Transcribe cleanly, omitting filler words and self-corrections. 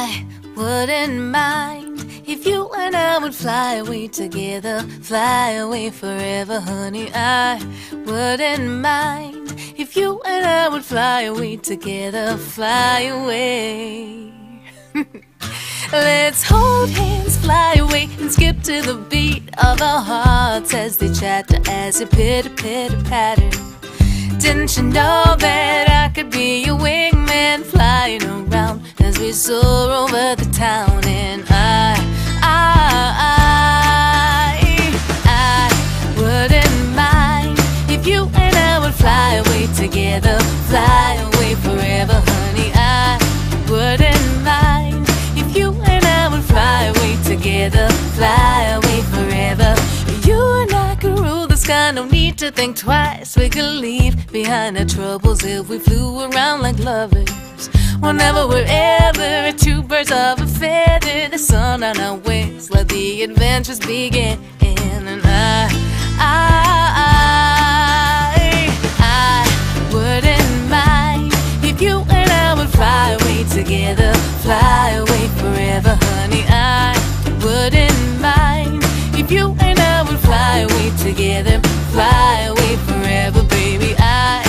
I wouldn't mind if you and I would fly away together, fly away forever, honey. I wouldn't mind if you and I would fly away together, fly away. Let's hold hands, fly away, and skip to the beat of our hearts as they chatter, as they pitter-pitter-patter. Didn't you know that I could be your wingman, flying around as we soar over the town? And I wouldn't mind if you and I would fly away together, fly away forever, honey. I wouldn't mind if you and I would fly away together, fly away forever. You and I could rule the sky, no need to think twice. We could leave behind our troubles if we flew around like lovers. Whenever, wherever, two birds of a feather, the sun on our wings, let the adventures begin. And I wouldn't mind if you and I would fly away together, fly away forever, honey. I wouldn't mind if you and I would fly away together, fly away forever, baby. I